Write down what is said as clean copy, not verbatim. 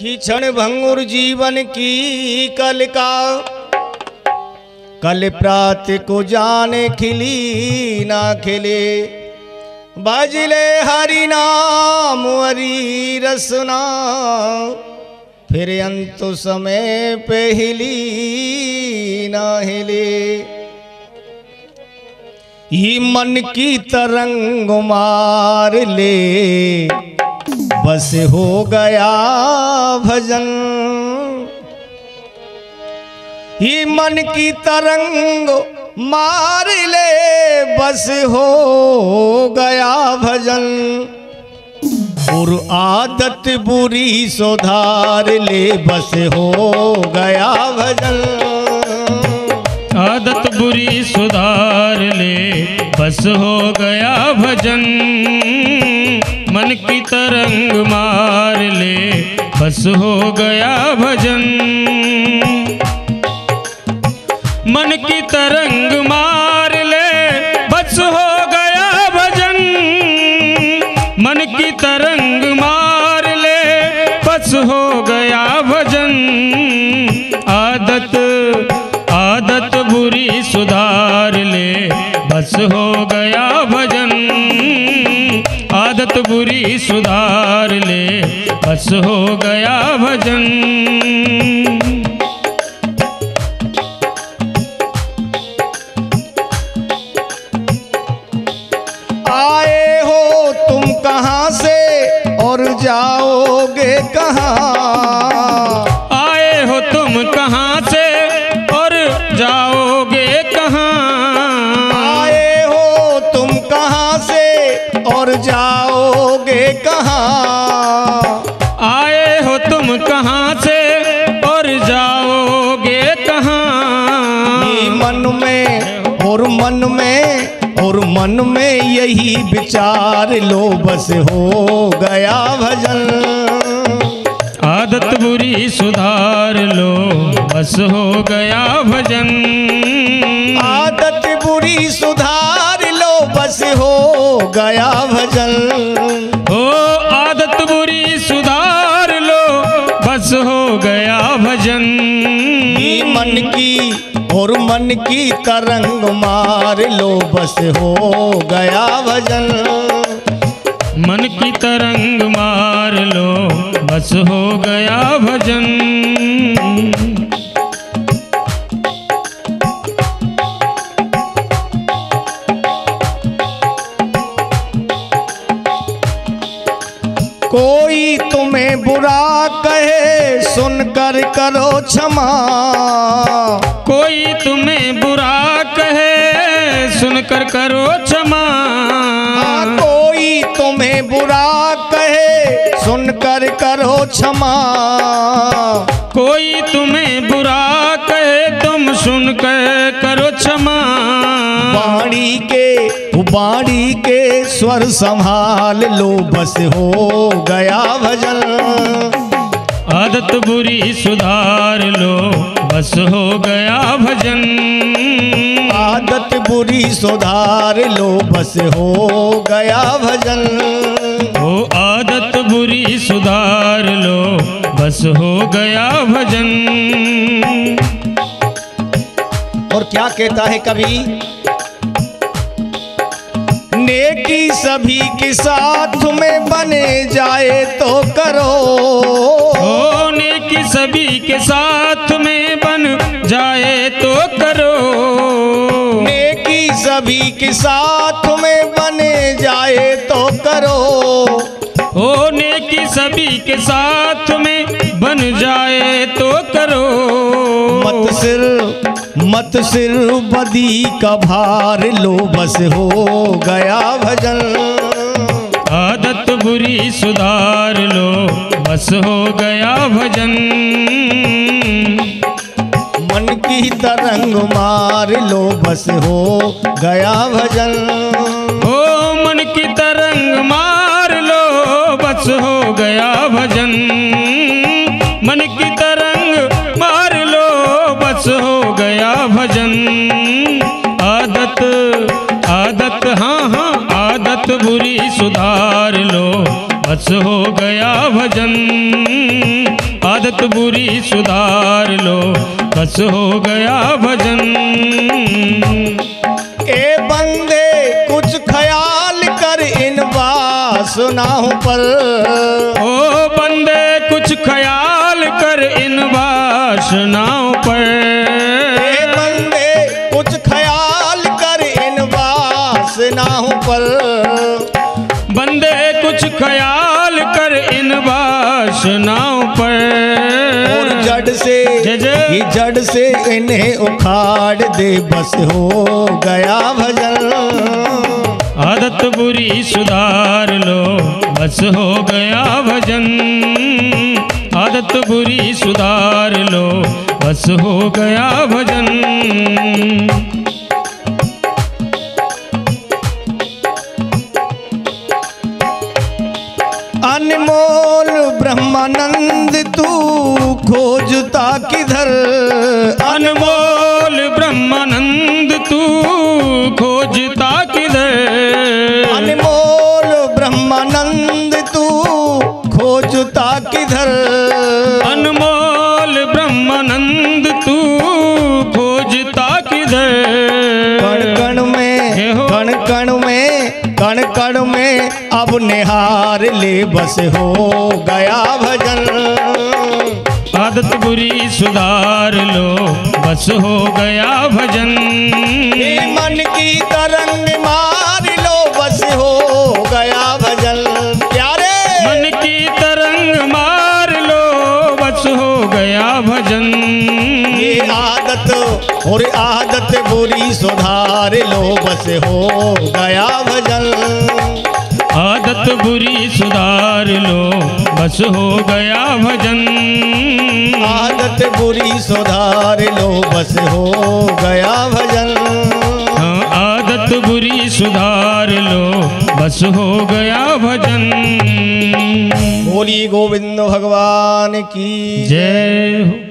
कि क्षण भंगुर जीवन की कल का, कल प्रात को जाने खिली ना खिले। बाजले हरि नाम हरि रसना, फिर अंत समय पे हिली ना हिले। ये मन की तरंग मार ले, बस हो गया भजन। ये मन की तरंग मार ले, बस हो गया भजन। और आदत बुरी सुधार ले, बस हो गया भजन। आदत बुरी सुधार ले, बस हो गया भजन। मन की तरंग मार ले, बस हो गया भजन। मन की तरंग मार ले, बस हो गया भजन। मन की तरंग मार ले, बस हो गया भजन। आदत बुरी सुधार ले, बस हो गया भजन। आदत बुरी सुधार ले, बस हो गया भजन। आए हो तुम कहाँ से और जाओगे कहाँ? आए हो तुम कहाँ से और जाओगे कहाँ? आए हो तुम कहाँ से और जाओगे कहाँ? आए हो तुम कहाँ से और जाओगे कहाँ? ये मन में और मन में यही विचार लो, बस हो गया भजन। आदत बुरी सुधार लो, बस हो गया भजन। आदत बुरी सुधार लो, बस हो गया भजन। ओ आदत बुरी सुधार लो, बस हो गया भजन। ये मन की तरंग मार लो, बस हो गया भजन। मन की तरंग मार लो, बस हो गया भजन। कोई तुम्हें बुरा कहे, सुनकर करो क्षमा। कोई तुम्हें बुरा कहे, सुनकर करो क्षमा। कोई तुम्हें बुरा कहे, सुनकर करो क्षमा। कोई तुम्हें बुरा कहे, तुम सुनकर करो क्षमा। बाणी के स्वर संभाल लो, बस हो गया भजन। आदत बुरी सुधार लो, बस हो गया भजन। आदत बुरी सुधार लो, बस हो गया भजन। ओ आदत बुरी सुधार लो, बस हो गया भजन। और क्या कहता है कवि? नेकी सभी के साथ में बने जाए तो करो। ओ नेकी सभी के साथ में बन जाए तो करो। नेकी सभी के साथ में बने जाए तो करो। ओ नेकी सभी के साथ में बन जाए तो करो। मत सिर बदी का भार लो, बस हो गया भजन। आदत बुरी सुधार लो, बस हो गया भजन। मन की तरंग मार लो, बस हो गया भजन। ओ मन की तरंग मार लो, बस हो गया भजन। मन की तरंग मार लो, बस हो गया भजन। आदत हाँ आदत बुरी सुधार लो, बस हो गया भजन। आदत बुरी सुधार लो, बस हो गया भजन। ए बंदे कुछ ख्याल कर इन वासनाओं पर। ओ बंदे कुछ ख्याल कर इन वासनाओं पर। ए बंदे कुछ ख्याल कर इन वासनाओं पर। बंदे कुछ ख्याल कर इन वासनाओं पर। और जड़ से जय जय। ये जड़ से इन्हें उखाड़ दे, बस हो गया भजन। आदत बुरी सुधार लो, बस हो गया भजन। आदत बुरी सुधार लो, बस हो गया भजन। अनमोल ब्रह्मानंद तू खोजता किधर। अनमोल ब्रह्मानंद तू खोजता किधर। अनमोल ब्रह्मानंद तू खोजता किधर। अनमोल ब्रह्मानंद तू खोजता किधर। कण कण में हे हो। कण कण में कण कण में अब निहार ले, बस हो गया भजन। आदत बुरी सुधार लो, बस हो गया भजन। ये मन की तरंग मार लो, बस हो गया भजन। प्यारे मन की तरंग मार लो, बस हो गया भजन। ये आदत और आदत बुरी सुधार लो, बस हो गया भजन। आदत बुरी सुधार लो, बस हो गया भजन। आदत बुरी सुधार लो, बस हो गया भजन। हाँ, आदत बुरी सुधार लो, बस हो गया भजन। बोली गोविंद भगवान की जय हो।